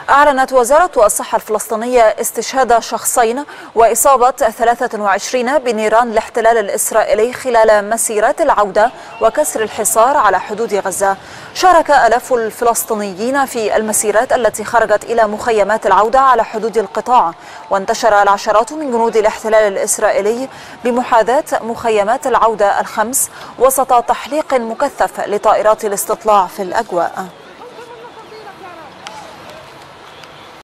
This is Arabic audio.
أعلنت وزارة الصحة الفلسطينية استشهاد شخصين وإصابة 23 بنيران الاحتلال الإسرائيلي خلال مسيرات العودة وكسر الحصار على حدود غزة. شارك آلاف الفلسطينيين في المسيرات التي خرجت إلى مخيمات العودة على حدود القطاع، وانتشر العشرات من جنود الاحتلال الإسرائيلي بمحاذاة مخيمات العودة الخمس وسط تحليق مكثف لطائرات الاستطلاع في الأجواء.